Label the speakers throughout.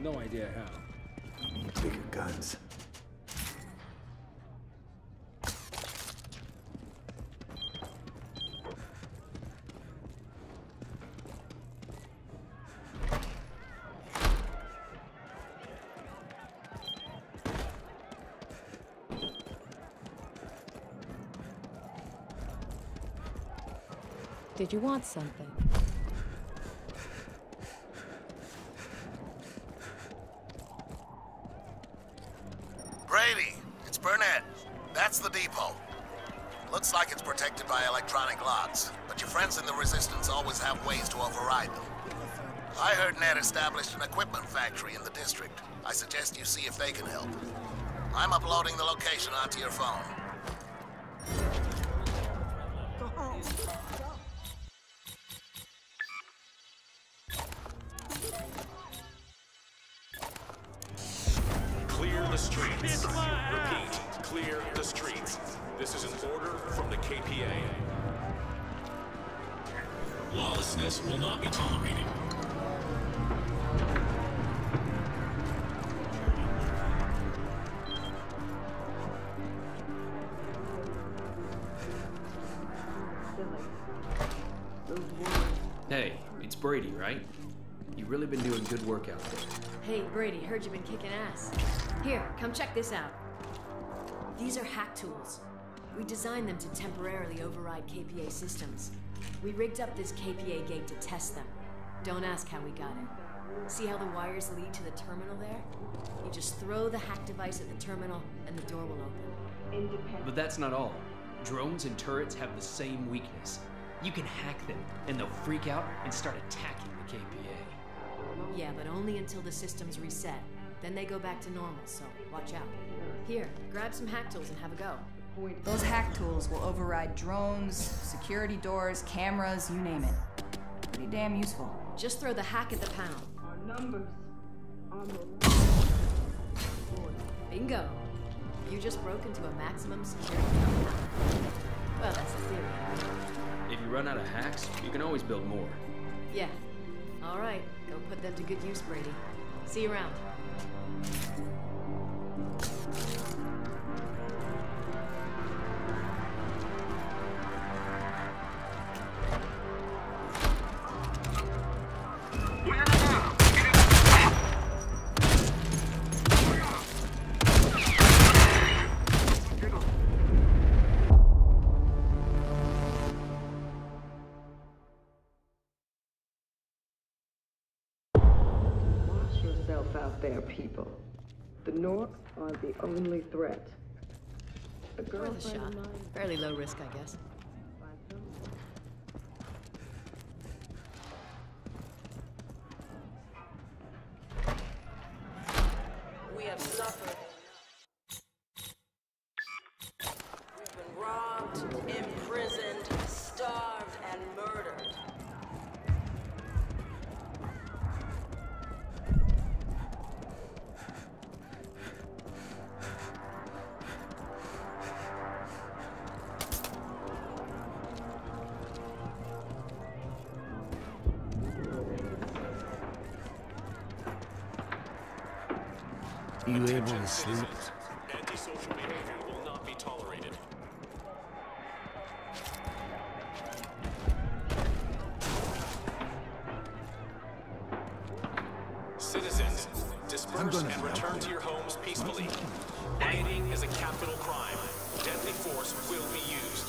Speaker 1: no idea how.
Speaker 2: Take your guns.
Speaker 3: Did you want something?
Speaker 4: Brady, it's Burnett. That's the depot. Looks like it's protected by electronic locks, but your friends in the Resistance always have ways to override them. I heard Ned established an equipment factory in the district. I suggest you see if they can help. I'm uploading the location onto your phone.
Speaker 5: Clear the streets. Repeat, clear the streets. This is an order from the KPA.
Speaker 6: Lawlessness will not be tolerated.
Speaker 7: Hey, it's Brady, right? You really been doing good work out there.
Speaker 8: Hey, Brady, heard you've been kicking ass. Here, come check this out. These are hack tools. We designed them to temporarily override KPA systems. We rigged up this KPA gate to test them. Don't ask how we got it. See how the wires lead to the terminal there? You just throw the hack device at the terminal and the door will open.
Speaker 7: But that's not all. Drones and turrets have the same weakness. You can hack them, and they'll freak out and start attacking the KPA.
Speaker 8: Yeah, but only until the system's reset. Then they go back to normal, so watch out. Here, grab some hack tools and have a go.
Speaker 9: Those hack tools will override drones, security doors, cameras, you name it. Pretty damn useful.
Speaker 8: Just throw the hack at the pound.
Speaker 10: Our numbers are
Speaker 8: Bingo. You just broke into a maximum security compound. Well, that's the theory.
Speaker 7: If you run out of hacks, you can always build more.
Speaker 8: Yeah. All right, go put them to good use, Brady. See you around.
Speaker 10: out there, people. The Norks are the only threat. A
Speaker 8: Worth a shot. Fairly low risk, I guess.
Speaker 11: We have suffered. We've been robbed, imprisoned, starved, and murdered.
Speaker 2: You able to sleep?
Speaker 5: Antisocial behavior will not be tolerated. Citizens, disperse and return to your homes peacefully. Rioting is a capital crime. Deadly force will be used.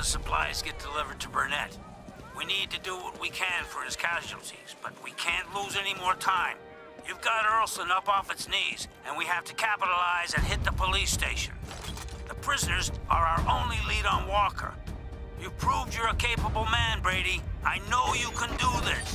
Speaker 3: the supplies get delivered to Burnett. We need to do what we can for his casualties, but we can't lose any more time. You've got Earlston up off its knees, and we have to capitalize and hit the police station. The prisoners are our only lead on Walker. You've proved you're a capable man, Brady. I know you can do this.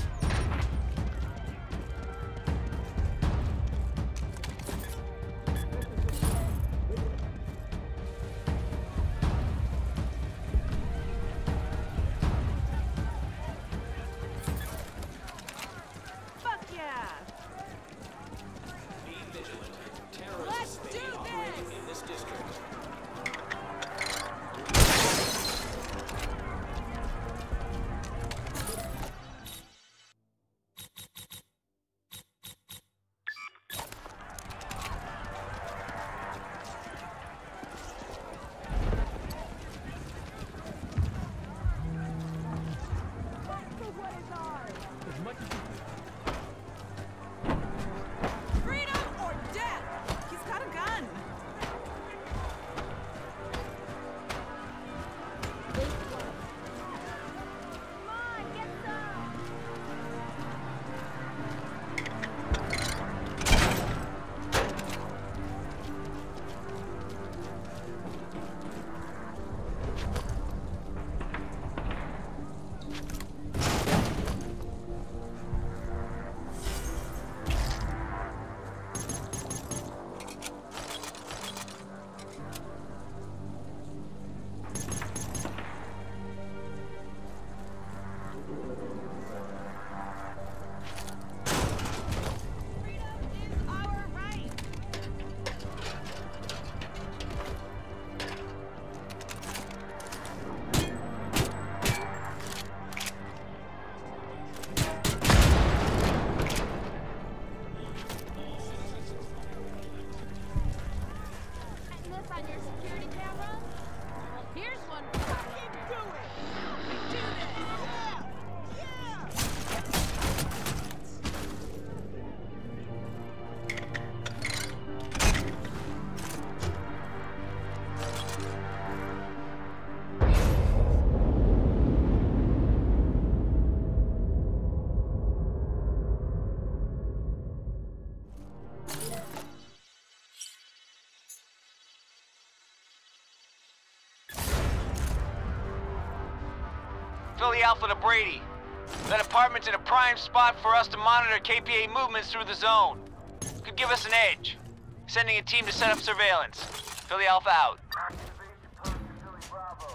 Speaker 12: Philly Alpha to Brady. That apartment's in a prime spot for us to monitor KPA movements through the zone. Could give us an edge. Sending a team to set up surveillance. Philly Alpha out.
Speaker 13: Activation post to Philly Bravo.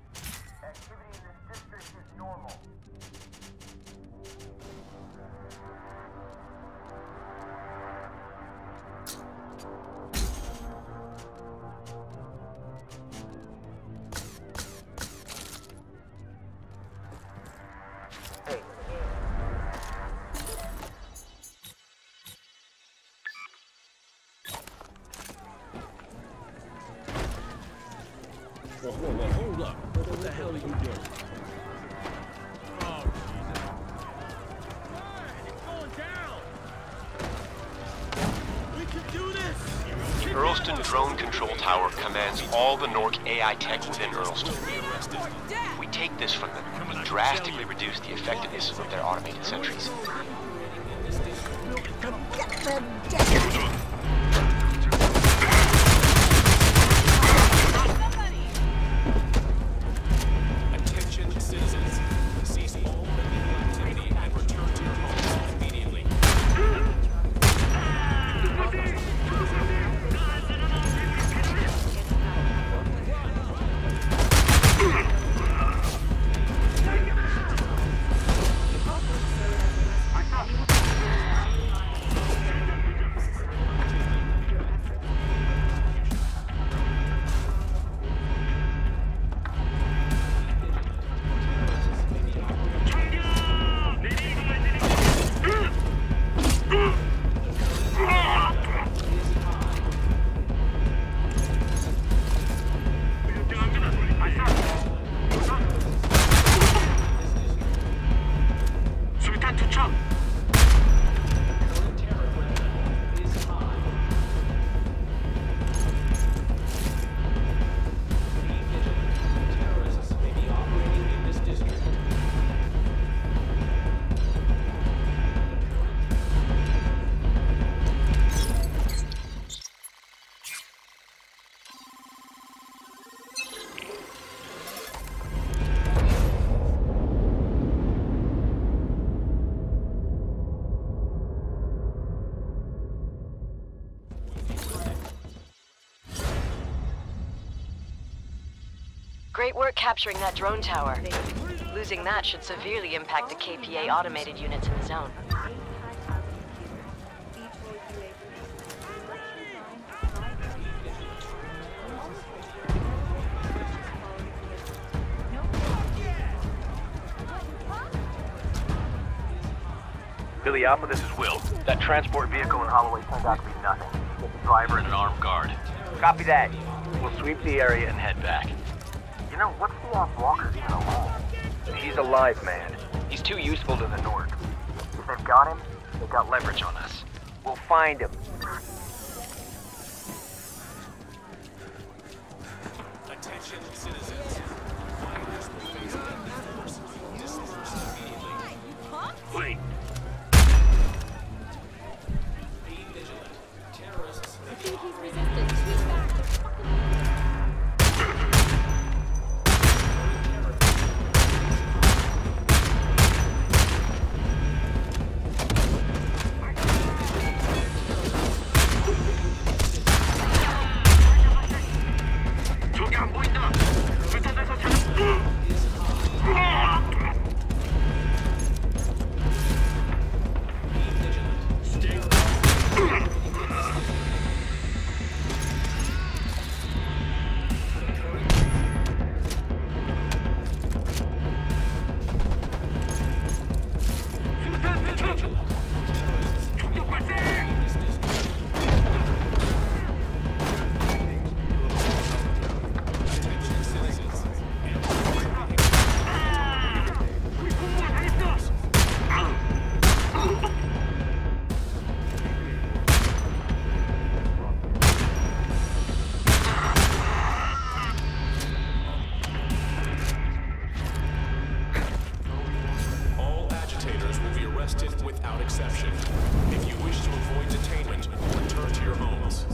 Speaker 13: Activity in this district is normal.
Speaker 1: Whoa, hold up. What the hell are you doing? Oh, Jesus. It's going down! We can do this!
Speaker 14: The Earlston Drone Control Tower commands all the Nork AI tech within Earlston. We take this from them, we drastically reduce the effectiveness of their automated sentries.
Speaker 15: Get them dead!
Speaker 8: Great work capturing that drone tower. Losing that should severely impact the KPA automated units in the zone.
Speaker 16: Billy Alpha, this is Will. That transport vehicle in Holloway turned out to be nothing. Just a driver and an armed guard. Copy that. We'll sweep the area and head back. You know, what's the Walker's MO? He's a live man. He's too useful to the North. If they've got him, they've got leverage on us. We'll find him.
Speaker 5: Attention, citizens. Fighters will face deadly force. Disperse immediately.
Speaker 16: Wait.
Speaker 5: Be vigilant. Terrorists may
Speaker 15: I
Speaker 5: be
Speaker 15: think he's
Speaker 5: operating.
Speaker 15: resistant. He's back.
Speaker 5: All agitators will be arrested without exception. If you wish to avoid detainment, return to your homes.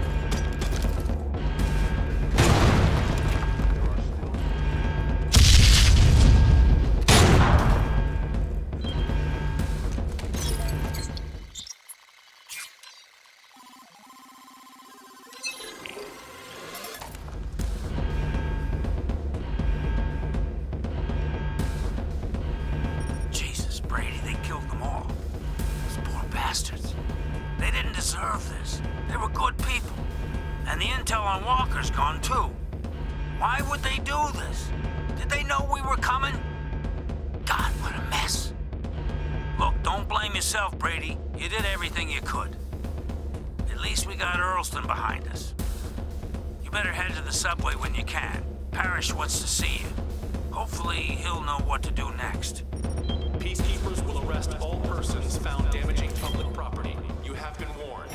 Speaker 3: Jesus, Brady, they killed them all. Those poor bastards. They didn't deserve this. They were good people. And the intel on Walker's gone too. Why would they do this? Did they know we were coming? God, what a mess. Look, don't blame yourself, Brady. You did everything you could. At least we got Earlston behind us. You better head to the subway when you can. Parrish wants to see you. Hopefully, he'll know what to do next.
Speaker 5: Peacekeepers will arrest all persons found damaging public property. You have been warned.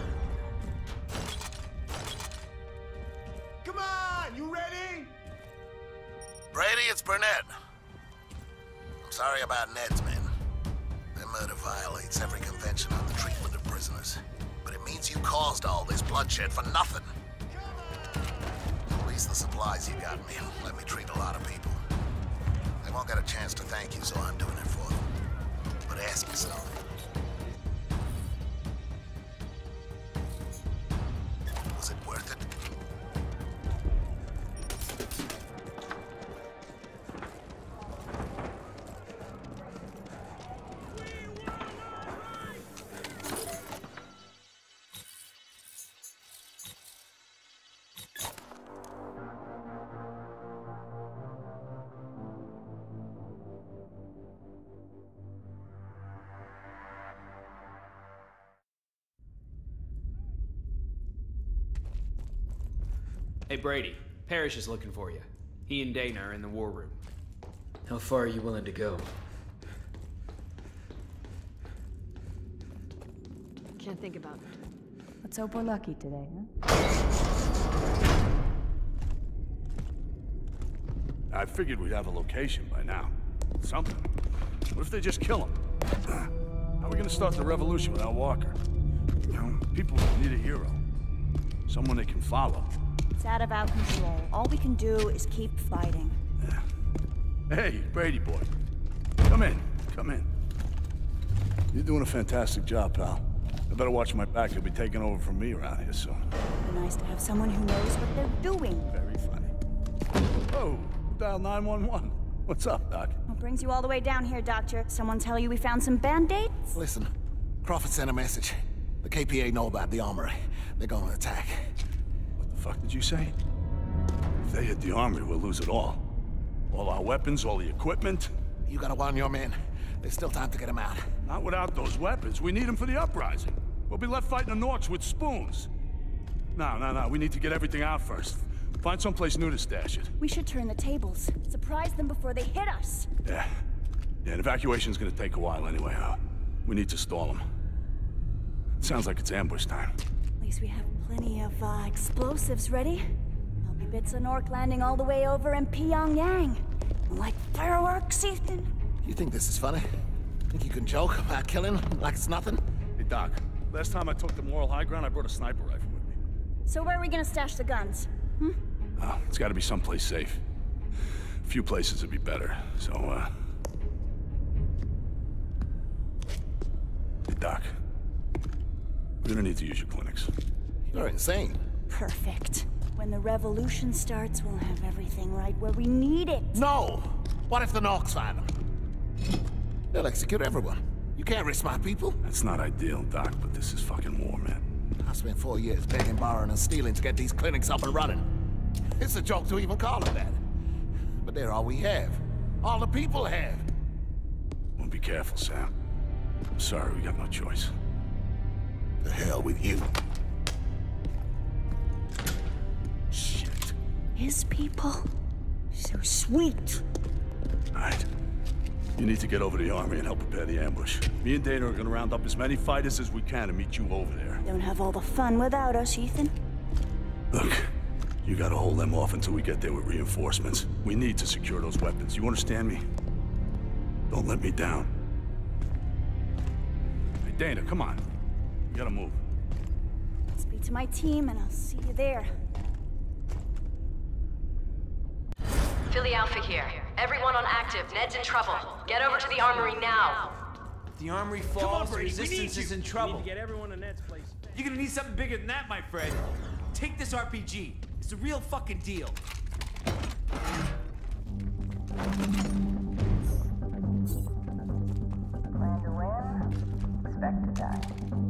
Speaker 2: Come on, you ready?
Speaker 4: Brady, it's Burnett. I'm sorry about Ned's men. Their murder violates every convention on the treatment of prisoners. But it means you caused all this bloodshed for nothing. At least the supplies you got me let me treat a lot of people. They won't get a chance to thank you, so I'm doing it for them. But ask yourself. Was it worth it?
Speaker 7: Hey, Brady. Parrish is looking for you. He and Dana are in the war room.
Speaker 17: How far are you willing to go?
Speaker 8: Can't think about it.
Speaker 9: Let's hope we're lucky today, huh?
Speaker 18: I figured we'd have a location by now. Something. What if they just kill him? How are we gonna start the revolution without Walker? You know, people need a hero. Someone they can follow.
Speaker 19: It's out of our control. All we can do is keep fighting.
Speaker 18: Yeah. Hey, Brady boy. Come in. Come in. You're doing a fantastic job, pal. I better watch my back. You'll be taking over from me around here soon.
Speaker 19: It'd be nice to have someone who knows what they're doing.
Speaker 18: Very funny. Oh, dial 911. What's up, Doc?
Speaker 19: What brings you all the way down here, Doctor? Someone tell you we found some band-aids?
Speaker 4: Listen, Crawford sent a message. The KPA know about the armory. They're gonna attack.
Speaker 18: What the fuck did you say? If they hit the armory, we'll lose it all. All our weapons, all the equipment.
Speaker 4: You gotta warn your men. There's still time to get them out.
Speaker 18: Not without those weapons. We need them for the uprising. We'll be left fighting the Norks with spoons. No. We need to get everything out first. Find someplace new to stash it.
Speaker 19: We should turn the tables. Surprise them before they hit us.
Speaker 18: Yeah, and evacuation's gonna take a while anyway, huh? We need to stall them. Sounds like it's ambush time.
Speaker 19: At least we have plenty of explosives ready. There'll be bits of Nork landing all the way over in Pyongyang. Like fireworks, Ethan.
Speaker 4: You think this is funny? Think you can joke about killing like it's nothing?
Speaker 18: Hey, Doc. Last time I took the moral high ground, I brought a sniper rifle with me.
Speaker 19: So where are we gonna stash the guns?
Speaker 18: Oh, it's gotta be someplace safe. A few places would be better, so, Hey, Doc. We're gonna need to use your clinics.
Speaker 4: You're insane.
Speaker 19: Perfect. When the revolution starts, we'll have everything right where we need it.
Speaker 4: No! What if the Norks find them? They'll execute everyone. You can't risk my people.
Speaker 18: That's not ideal, Doc, but this is fucking war, man.
Speaker 4: I spent 4 years begging, borrowing, and stealing to get these clinics up and running. It's a joke to even call it that. But they're all we have. All the people have.
Speaker 18: Well, be careful, Sam. I'm sorry, we got no choice.
Speaker 4: The hell with you.
Speaker 18: Shit.
Speaker 19: His people? So sweet.
Speaker 18: All right. You need to get over to the army and help prepare the ambush. Me and Dana are gonna round up as many fighters as we can and meet you over there.
Speaker 19: Don't have all the fun without us, Ethan.
Speaker 18: Look, you gotta hold them off until we get there with reinforcements. We need to secure those weapons. You understand me? Don't let me down. Hey, Dana, come on. You gotta move.
Speaker 19: Speak to my team and I'll see you there.
Speaker 8: Philly Alpha here. Everyone on active. Ned's in trouble. Get over to the armory now.
Speaker 1: The armory falls, the resistance is in trouble. We need to get everyone to Ned's place. You're gonna need something bigger than that, my friend. Take this RPG. It's a real fucking deal.
Speaker 10: Plan to win, expect to die.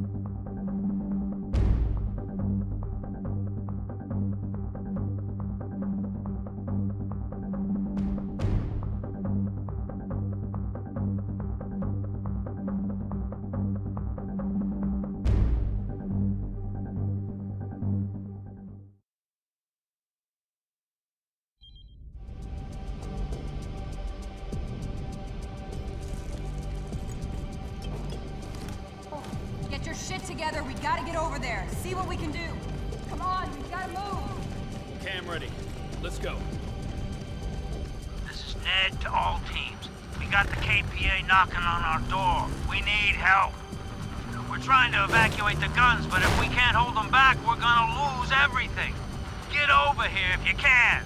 Speaker 9: Get your shit together. We gotta get over there. See what we can do. Come on, we gotta move.
Speaker 1: Okay, I'm ready. Let's go.
Speaker 3: This is Ned to all teams. We got the KPA knocking on our door. We need help. We're trying to evacuate the guns, but if we can't hold them back, we're gonna lose everything. Get over here if you can.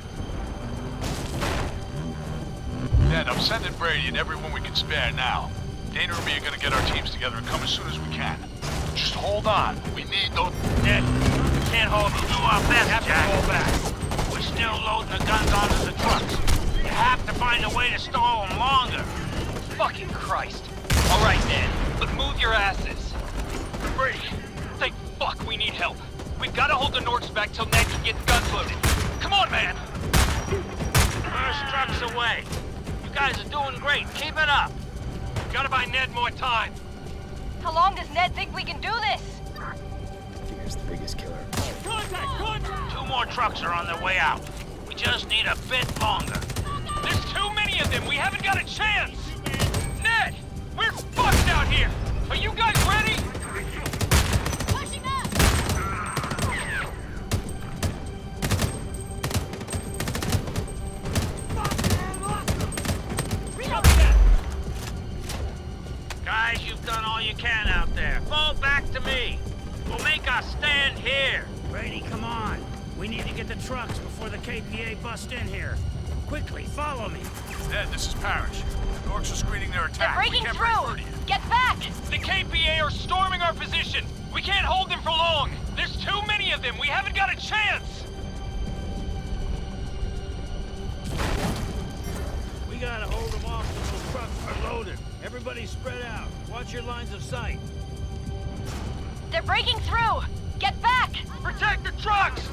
Speaker 20: Ned, I'm sending Brady and everyone we can spare now. Dana and me are gonna get our teams together and come as soon as we can. Just hold on. We need those...
Speaker 3: Ned, we can't hold them. Do our best, Jack. Hold back. We're still loading the guns onto the trucks. You have to find a way to stall them longer.
Speaker 12: Fucking Christ. All right, Ned, but move your asses. Brady, thank fuck we need help. We've got to hold the Norks back till Ned can get the guns loaded. Come on, man.
Speaker 3: First truck's away. You guys are doing great. Keep it up.
Speaker 12: Gotta buy Ned more time.
Speaker 21: How long does Ned think we can do this?
Speaker 17: Figure's the biggest killer.
Speaker 12: Contact!
Speaker 3: 2 more trucks are on their way out. We just need a bit longer.
Speaker 12: There's too many of them. We haven't got a chance. Ned, we're fucked out here. Are you guys ready?
Speaker 21: Pushing up!
Speaker 3: Guys, you've done all you can out there. Fall back to me. We'll make our stand here. Brady, come on. We need to get the trucks before the KPA bust in here. Quickly, follow me.
Speaker 20: Ned, this is Parrish. The Norks are screening their attack.
Speaker 21: They're breaking through! Get back!
Speaker 12: The KPA are storming our position. We can't hold them for long. There's too many of them. We haven't got a chance.
Speaker 6: Everybody spread out. Watch your lines of sight.
Speaker 21: They're breaking through! Get back!
Speaker 20: Protect the trucks!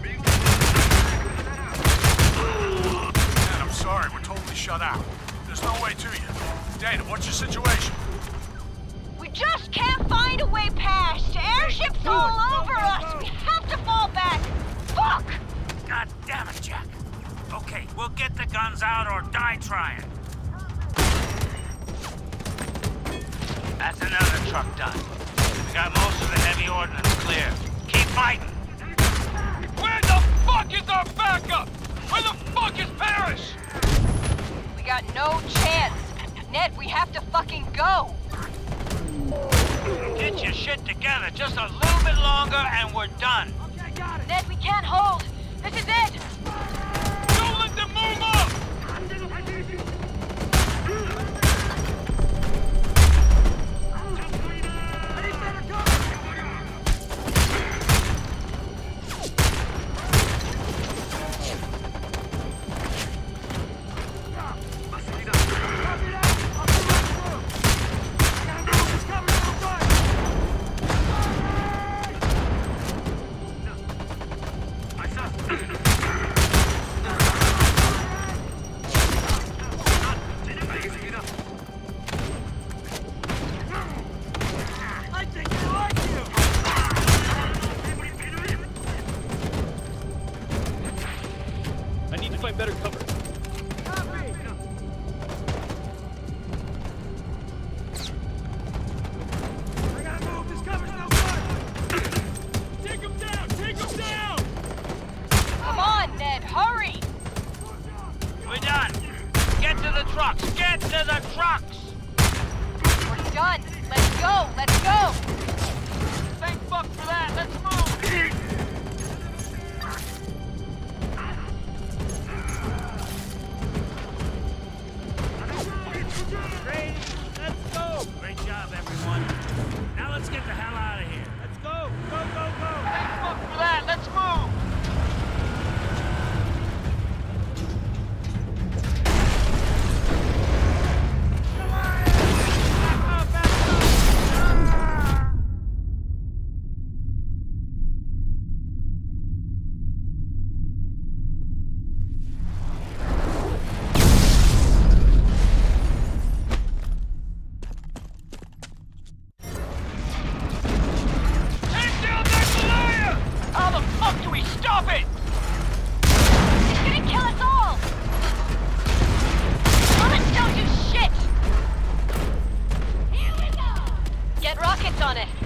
Speaker 20: Man, I'm sorry. We're totally shut out. There's no way to you. Dana, what's your situation?
Speaker 21: We just can't find a way past! Airships all over us! We have to fall back! Fuck!
Speaker 3: God damn it, Jack. Okay, we'll get the guns out or die trying. That's another truck done. We got most of the heavy ordnance clear. Keep fighting.
Speaker 20: Where the fuck is our backup? Where the fuck is Parrish?
Speaker 21: We got no chance. Ned, we have to fucking go.
Speaker 3: Get your shit together. Just a little bit longer and we're done.
Speaker 21: Okay, got it. Ned, we can't hold. This is it.
Speaker 20: Don't let them move up!
Speaker 6: Better cover. I gotta move. This cover's no good. Take him down. Take him down.
Speaker 21: Come on, Ned. Hurry.
Speaker 3: We're done. Get to the trucks. Get to the trucks.
Speaker 21: We're done. Let's go. Let's go.
Speaker 3: Thank fuck for that. Let's move. Great job, everyone. Now let's get the hell out of here. Let's go. Go, go, go. Thanks fuck for that. Let's move.
Speaker 21: On it.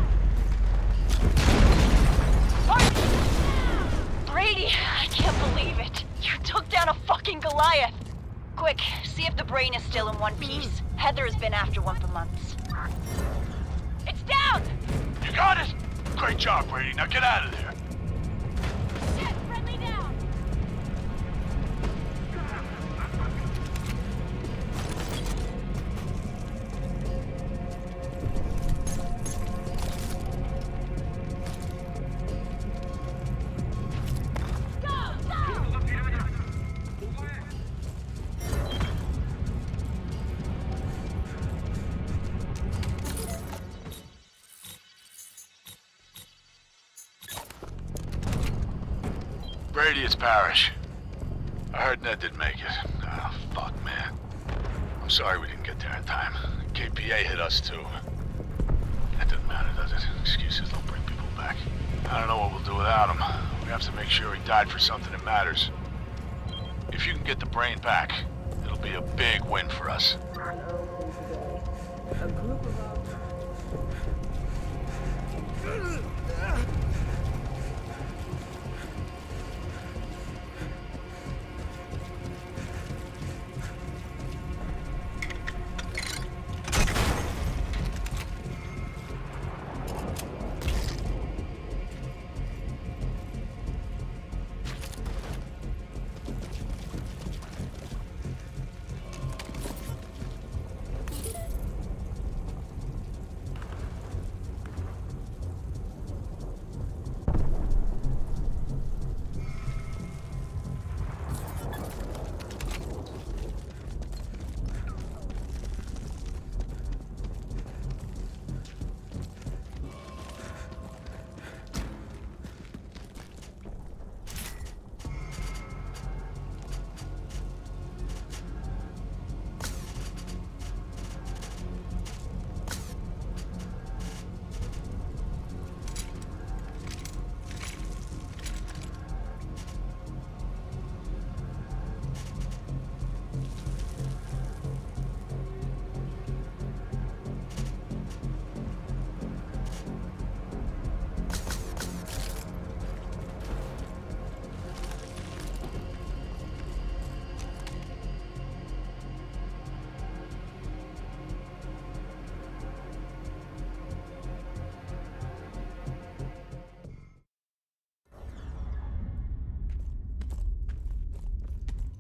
Speaker 21: Brady, I can't believe it. You took down a fucking Goliath. Quick, see if the brain is still in one piece. Heather has been after one for months. It's down!
Speaker 20: You got it! Great job, Brady. Now get out of there.
Speaker 21: Shit, friendly down!
Speaker 20: Brady, it's Parrish. I heard Ned didn't make it. Oh, fuck, man. I'm sorry we didn't get there in time. KPA hit us, too. That doesn't matter, does it? Excuses don't bring people back. I don't know what we'll do without him. We have to make sure he died for something that matters. If you can get the brain back, it'll be a big win for us.
Speaker 10: A group of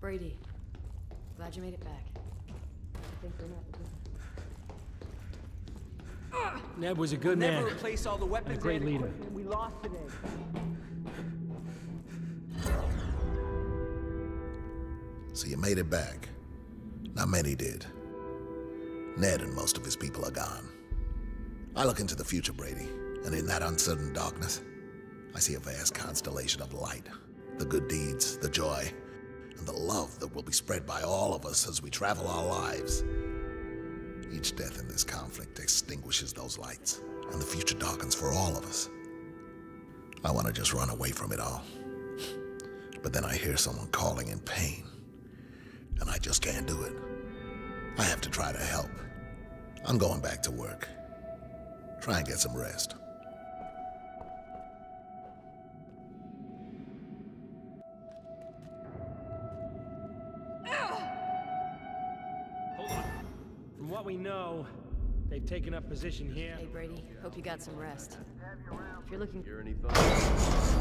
Speaker 8: Brady, glad you made it back. I think we're not.
Speaker 6: Ned was a good man.
Speaker 1: Never replace all the weapons.
Speaker 6: And a great leader.
Speaker 13: We lost today.
Speaker 4: So you made it back. Not many did. Ned and most of his people are gone. I look into the future, Brady, and in that uncertain darkness, I see a vast constellation of light. The good deeds, the joy, and the love that will be spread by all of us as we travel our lives. Each death in this conflict extinguishes those lights, and the future darkens for all of us. I want to just run away from it all. But then I hear someone calling in pain, and I just can't do it. I have to try to help. I'm going back to work. Try and get some rest.
Speaker 6: Hold on. From what we know, they've taken up position here.
Speaker 8: Hey, Brady, hope you got some rest. If you're looking...
Speaker 17: Hear any thoughts?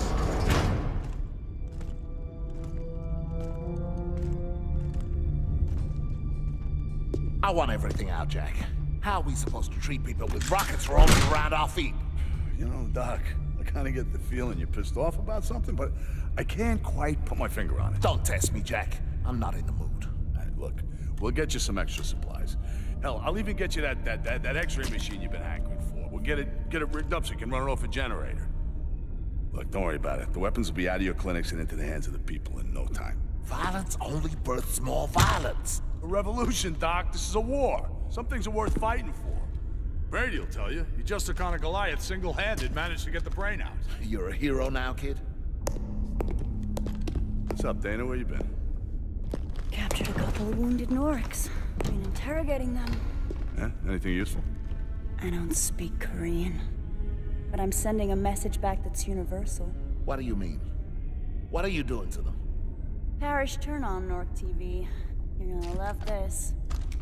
Speaker 4: I want everything out, Jack. How are we supposed to treat people with rockets rolling around our feet?
Speaker 18: You know, Doc, I kind of get the feeling you're pissed off about something, but I can't quite put my finger on it.
Speaker 4: Don't test me, Jack. I'm not in the mood.
Speaker 18: Hey, look, we'll get you some extra supplies. Hell, I'll even get you that X-ray machine you've been hankering for. We'll get it rigged up so you can run it off a generator. Look, don't worry about it. The weapons will be out of your clinics and into the hands of the people in no time.
Speaker 4: Violence only births more violence.
Speaker 18: A revolution, Doc. This is a war. Some things are worth fighting for. Brady will tell you. He just took on a Goliath single-handed, managed to get the brain out.
Speaker 4: You're a hero now, kid?
Speaker 18: What's up, Dana? Where you been?
Speaker 19: Captured a couple of wounded Norks. Been interrogating them.
Speaker 18: Yeah? Anything useful?
Speaker 19: I don't speak Korean. But I'm sending a message back that's universal.
Speaker 4: What do you mean? What are you doing to them?
Speaker 19: Parrish, turn on Nork TV. You're gonna love this.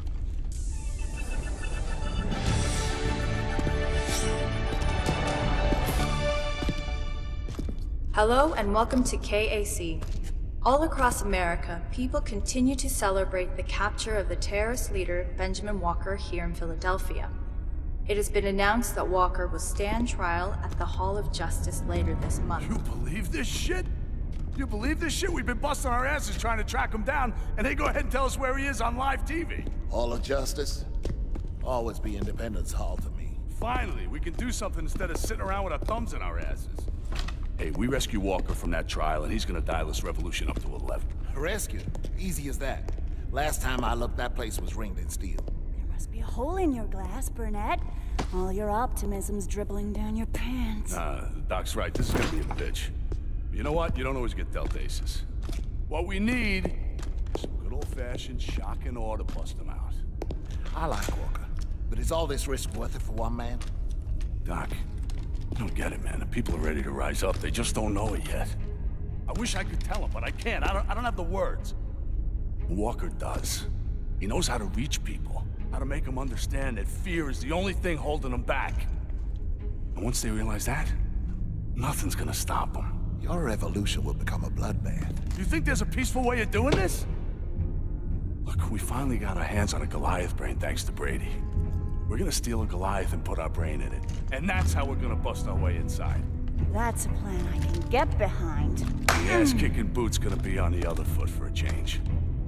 Speaker 11: Hello and welcome to KAC. All across America, people continue to celebrate the capture of the terrorist leader Benjamin Walker here in Philadelphia. It has been announced that Walker will stand trial at the Hall of Justice later this month.
Speaker 18: You believe this shit? You believe this shit? We've been busting our asses trying to track him down, and they go ahead and tell us where he is on live TV.
Speaker 4: Hall of Justice? Always be Independence Hall to me.
Speaker 18: Finally, we can do something instead of sitting around with our thumbs in our asses. Hey, we rescue Walker from that trial, and he's gonna dial this revolution up to 11.
Speaker 4: Rescue? Easy as that. Last time I looked, that place was ringed in steel.
Speaker 19: There must be a hole in your glass, Burnett. All your optimism's dribbling down your pants.
Speaker 18: Doc's right. This is gonna be a bitch. You know what? You don't always get dealt aces. What we need is some good old-fashioned shock and awe to bust them out.
Speaker 4: I like Walker, but is all this risk worth it for one man?
Speaker 18: Doc, I don't get it, man. The people are ready to rise up. They just don't know it yet. I wish I could tell them, but I can't. I don't have the words. Walker does. He knows how to reach people, how to make them understand that fear is the only thing holding them back. And once they realize that, nothing's gonna stop them.
Speaker 4: Your revolution will become a bloodbath.
Speaker 18: You think there's a peaceful way of doing this? Look, we finally got our hands on a Goliath brain thanks to Brady. We're gonna steal a Goliath and put our brain in it. And that's how we're gonna bust our way inside.
Speaker 19: That's a plan I can get behind.
Speaker 18: The ass-kicking boot's gonna be on the other foot for a change.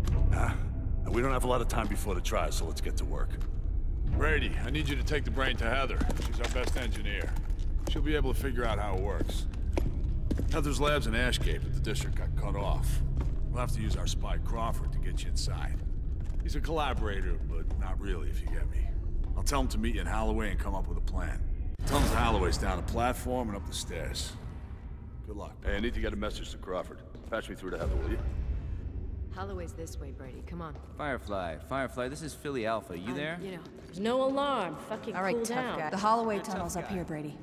Speaker 18: We don't have a lot of time before the trial, so let's get to work.
Speaker 20: Brady, I need you to take the brain to Heather. She's our best engineer. She'll be able to figure out how it works. Heather's lab's in Ashgate, but the district got cut off. We'll have to use our spy Crawford to get you inside. He's a collaborator, but not really, if you get me. I'll tell him to meet you in Holloway and come up with a plan. Tell him the Holloway's down the platform and up the stairs. Good luck.
Speaker 17: Hey, I need to get a message to Crawford. Patch me through to Heather, will you?
Speaker 8: Holloway's this way, Brady. Come on.
Speaker 22: Firefly, this is Philly Alpha. You there?
Speaker 8: You know, there's no alarm. Fucking
Speaker 19: All right,
Speaker 8: cool
Speaker 19: tough
Speaker 8: down.
Speaker 19: guy. The Holloway tunnel's up here, Brady.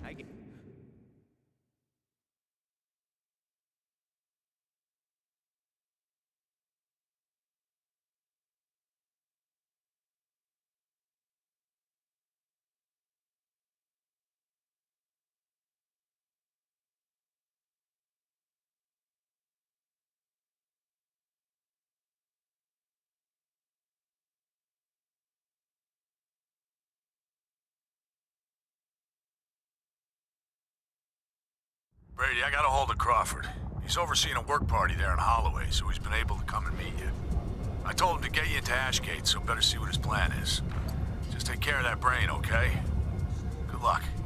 Speaker 20: Brady, I got a hold of Crawford. He's overseeing a work party there in Holloway, so he's been able to come and meet you. I told him to get you into Ashgate, so better see what his plan is. Just take care of that brain, okay? Good luck.